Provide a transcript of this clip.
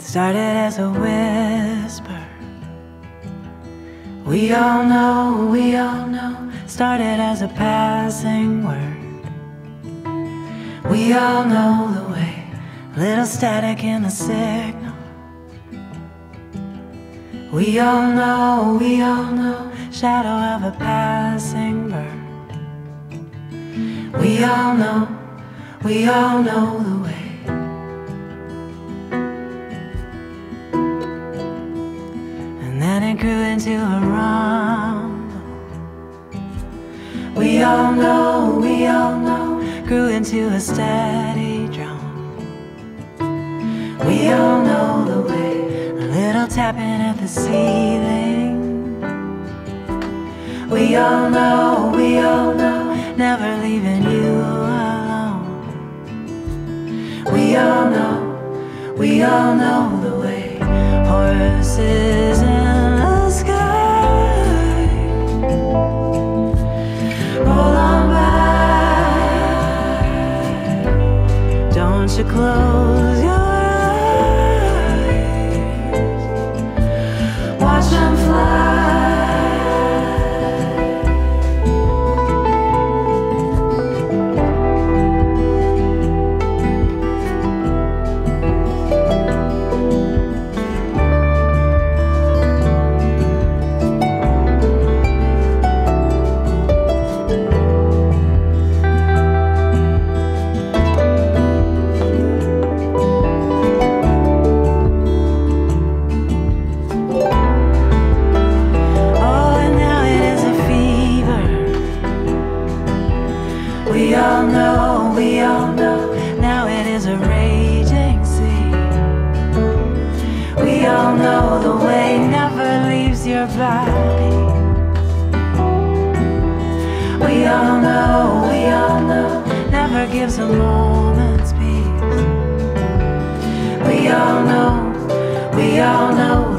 started as a whisper. We all know, started as a passing word. We all know the way, little static in the signal. We all know, shadow of a passing bird. We all know the way. And then it grew into a rumble. We all know, grew into a steady drum. We all know the way, a little tapping at the ceiling. We all know, never leaving you alone. We all know the way, horses in the sky. Roll on by, don't you close your eyes, watch them fly. We all know, now it is a raging sea. We all know the way never leaves your body. We all know, never gives a moment's peace. We all know